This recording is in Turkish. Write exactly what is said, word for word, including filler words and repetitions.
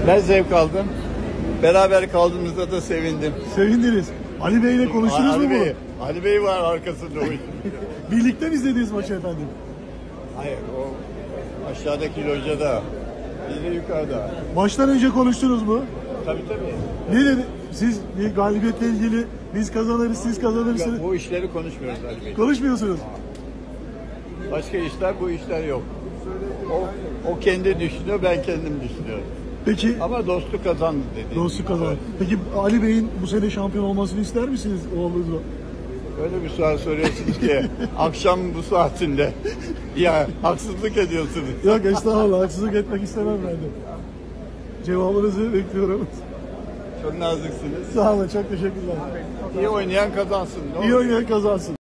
Ben zevk aldım. Beraber kaldığımızda da sevindim. Sevindiniz. Ali Bey ile konuştunuz Ali mu Bey, bunu? Ali Bey var arkasında o işin. Birlikte mi izlediniz maçı efendim? Hayır, o aşağıdaki locada, biz de yukarıda. Maçtan önce konuştunuz mu? Tabii tabii. Ne dedi? Siz bir galibiyetle ilgili biz kazanırız, siz kazanırsınız. Ya, bu işleri konuşmuyoruz Ali Bey. Konuşmuyorsunuz. Başka işler, bu işler yok. O, o kendi düşünüyor, ben kendim düşünüyorum. Peki Ama dostu kazandı dedi. dostu kazandı. Peki Ali Bey'in bu sene şampiyon olmasını ister misiniz oğlunuzla? Öyle bir soru soruyorsunuz ki akşam bu saatinde. Ya haksızlık ediyorsunuz. Yok estağfurullah, haksızlık etmek istemem ben de. Cevabınızı bekliyorum. Çok naziksiniz. Sağ olun, çok teşekkürler. İyi oynayan kazansın. Ne İyi olur? oynayan kazansın.